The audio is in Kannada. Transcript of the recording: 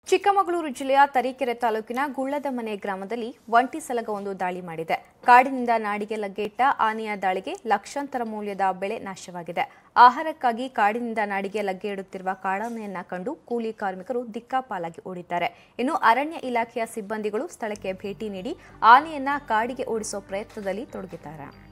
ಚಿಕ್ಕಮಗಳೂರು ಜಿಲ್ಲೆಯ ತರೀಕೆರೆ ತಾಲೂಕಿನ ಗುಳ್ಳದಮನೆ ಗ್ರಾಮದಲ್ಲಿ ಒಂಟಿ ಸಲಗವೊಂದು ದಾಳಿ ಮಾಡಿದೆ. ಕಾಡಿನಿಂದ ನಾಡಿಗೆ ಲಗ್ಗೆಯಿಟ್ಟ ಆನೆಯ ದಾಳಿಗೆ ಲಕ್ಷಾಂತರ ಮೌಲ್ಯದ ಬೆಳೆ ನಾಶವಾಗಿದೆ. ಆಹಾರಕ್ಕಾಗಿ ಕಾಡಿನಿಂದ ನಾಡಿಗೆ ಲಗ್ಗೆ ಇಡುತ್ತಿರುವ ಕಾಡಾನೆಯನ್ನ ಕಂಡು ಕೂಲಿ ಕಾರ್ಮಿಕರು ದಿಕ್ಕಾಪಾಲಾಗಿ ಓಡಿದ್ದಾರೆ. ಇನ್ನು ಅರಣ್ಯ ಇಲಾಖೆಯ ಸಿಬ್ಬಂದಿಗಳು ಸ್ಥಳಕ್ಕೆ ಭೇಟಿ ನೀಡಿ ಆನೆಯನ್ನ ಕಾಡಿಗೆ ಓಡಿಸುವ ಪ್ರಯತ್ನದಲ್ಲಿ ತೊಡಗಿದ್ದಾರೆ.